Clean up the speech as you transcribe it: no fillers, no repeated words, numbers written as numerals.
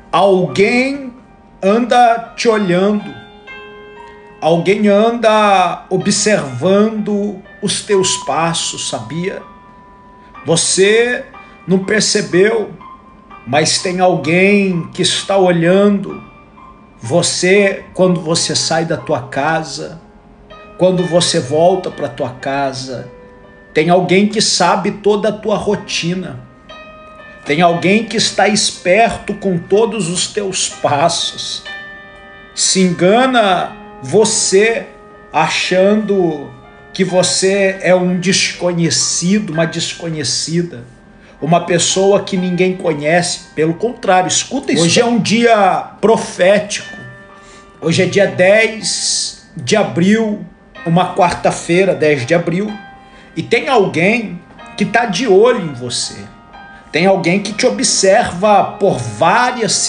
Alguém anda te olhando, alguém anda observando os teus passos, sabia? Você não percebeu, mas tem alguém que está olhando você quando você sai da tua casa, quando você volta para tua casa. Tem alguém que sabe toda a tua rotina. Tem alguém que está esperto com todos os teus passos. Se engana você achando que você é um desconhecido, uma desconhecida, uma pessoa que ninguém conhece. Pelo contrário, escuta isso. Hoje é um dia profético. Hoje é dia 10 de abril, uma quarta-feira, 10 de abril. E tem alguém que está de olho em você. Tem alguém que te observa por várias